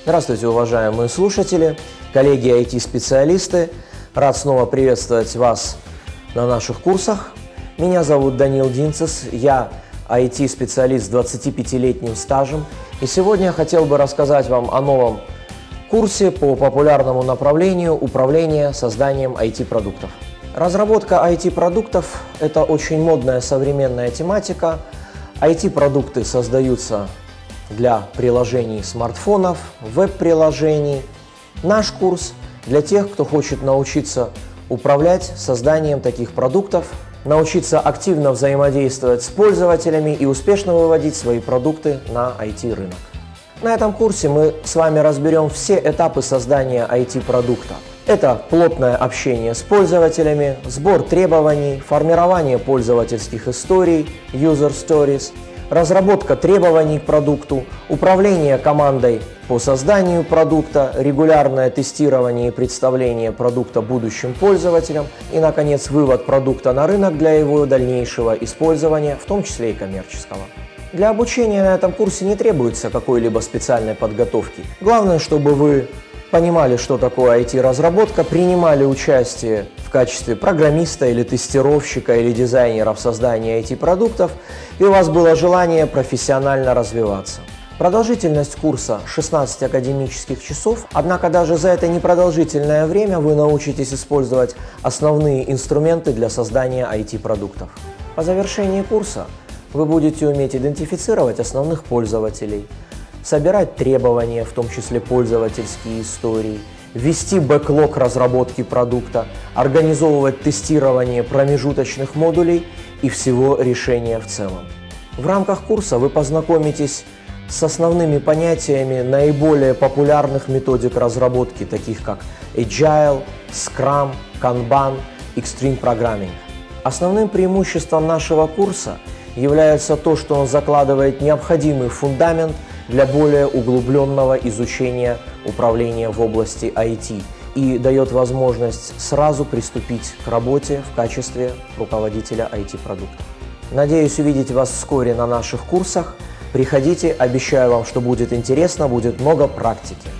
Здравствуйте, уважаемые слушатели, коллеги IT-специалисты. Рад снова приветствовать вас на наших курсах. Меня зовут Данил Динцес, я IT-специалист с 25-летним стажем. И сегодня я хотел бы рассказать вам о новом курсе по популярному направлению управления созданием IT-продуктов. Разработка IT-продуктов – это очень модная современная тематика. IT-продукты создаются для приложений смартфонов, веб-приложений. Наш курс для тех, кто хочет научиться управлять созданием таких продуктов, научиться активно взаимодействовать с пользователями и успешно выводить свои продукты на IT-рынок. На этом курсе мы с вами разберем все этапы создания IT-продукта. Это плотное общение с пользователями, сбор требований, формирование пользовательских историй, user stories, разработка требований к продукту, управление командой по созданию продукта, регулярное тестирование и представление продукта будущим пользователям и, наконец, вывод продукта на рынок для его дальнейшего использования, в том числе и коммерческого. Для обучения на этом курсе не требуется какой-либо специальной подготовки. Главное, чтобы вы понимали, что такое IT-разработка, принимали участие в качестве программиста или тестировщика или дизайнера в создании IT-продуктов, и у вас было желание профессионально развиваться. Продолжительность курса 16 академических часов, однако даже за это непродолжительное время вы научитесь использовать основные инструменты для создания IT-продуктов. По завершении курса вы будете уметь идентифицировать основных пользователей, собирать требования, в том числе пользовательские истории, вести бэклог разработки продукта, организовывать тестирование промежуточных модулей и всего решения в целом. В рамках курса вы познакомитесь с основными понятиями наиболее популярных методик разработки, таких как Agile, Scrum, Kanban, Extreme Programming. Основным преимуществом нашего курса является то, что он закладывает необходимый фундамент для более углубленного изучения управления в области IT и дает возможность сразу приступить к работе в качестве руководителя IT-продуктов. Надеюсь увидеть вас вскоре на наших курсах. Приходите, обещаю вам, что будет интересно, будет много практики.